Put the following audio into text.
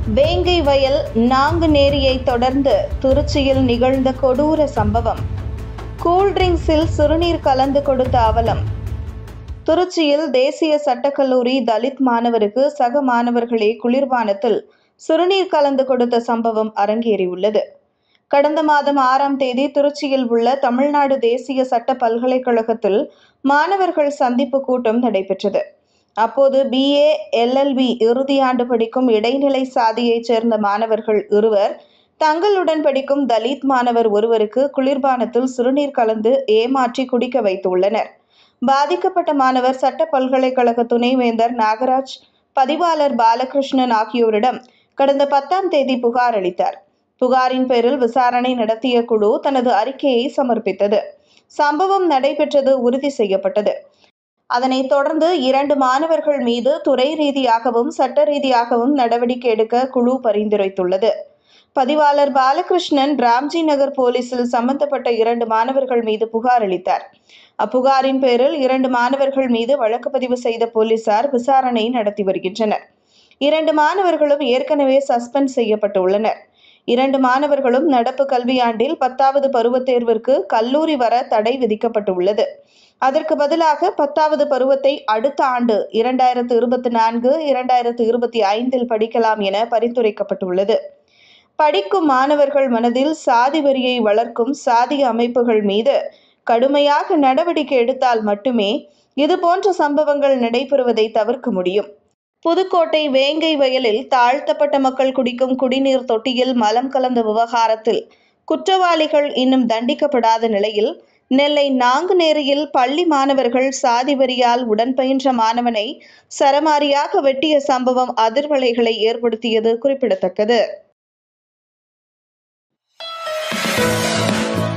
வேங்கை வயல் நாங்குநேரியை தொடர்ந்து திருச்சியில் நிகழ்ந்த கொடூர சம்பவம். கூல்ட்ரிங்க்ஸில் சிறுநீர் கலந்து கொடுத்த அவலம். திருச்சியில் தேசிய சட்டக்கல்லூரி தலித் மாணவருக்கு சக மாணவர்களே குளிர்பானத்தில் சிறுநீர் கலந்து கொடுத்த சம்பவம் அரங்கேறியுள்ளது. கடந்த மாதம் 6ஆம் தேதி திருச்சியில் உள்ள தமிழ்நாடு தேசிய சட்ட பல்கலைக்கழகத்தில் மாணவர்கள் சந்திப்பு கூட்டம் நடைபெற்றது. அப்போது BA LLB இறுதியாண்டு படிக்கும் இடைநிலை சாதியைச் சேர்ந்த மாணவர்கள் இருவர் தங்களுடன் படிக்கும் தலித் மாணவர் ஒருவருக்கு குளிர்பானத்தில் சிறுநீர் கலந்து ஏமாற்றி குடிக்க வைத்துள்ளனர். பாதிக்கப்பட்ட மாணவர் சட்ட பல்கலைக்கழக துணைவேந்தர் நாகராஜ், பதிவாளர் பாலகிருஷ்ணன் ஆகியோரிடம் கடந்த 10ஆம் தேதி புகார் அளித்தார். புகாரின் பேரில் விசாரணை நடத்திய குழு தனது அறிக்கையை சமர்ப்பித்தது. சம்பவம் நடைபெற்றது உறுதி செய்யப்பட்டது. அதனைத் தொடர்ந்து 2 மாணவர்கள் மீது துறை ரீதியாகவும் சட்ட ரீதியாகவும் நடவடிக்கை எடுக்க குழு பரிந்துரைத்துள்ளது. பதிவாளர் பாலகிருஷ்ணன் ராம்ஜி நகர் போலீசில் சம்பந்தப்பட்ட 2 மாணவர்கள் மீது புகார் அளித்தார். அப்புகாரின் பேரில் 2 மாணவர்கள் மீது வழக்கு பதிவு செய்த போலீசார் விசாரணை நடத்தி வருகின்றனர். 2 மாணவர்களும் ஏற்கனவே சஸ்பெண்ட் செய்யப்பட்டுள்ளனர். 2 மாணவர்களும் நடப்பு கல்வியாண்டில் 10வது பருவத் தேர்விற்கு கல்லூரி வர தடை விதிக்கப்பட்டுள்ளது. அதற்கு பதிலாக 10வது பருவத்தை அடுத்த ஆண்டு 2024-2025 படிக்கலாம் என பரிந்துரைக்கப்பட்டுள்ளது. படிக்கும் மாணவர்கள் மனதில் சாதி வெறியை வளர்க்கும் சாதிய அமைப்புகள் மீது கடுமையாக நடவடிக்கை எடுத்தால் மட்டுமே இதுபோன்ற சம்பவங்கள் நடைபெறுவதை தவிர்க்க முடியும். புதுக்கோட்டை வேங்கை வயலில் தாழ்த்தப்பட்ட மக்கள் குடிக்கும் குடிநீர் தொட்டியில் மலம் கலந்த விவகாரத்தில் குற்றவாளிகள் இன்னும் தண்டிக்கப்படாத நிலையில் நெல்லை நாங்குநேரியில் பள்ளி மாணவர்கள் சாதி வெறியால் உடன்பயின்ற மாணவனை சரமாரியாக வெட்டிய சம்பவம் அதிர்வலைகளை ஏற்படுத்தியது குறிப்பிடத்தக்கது.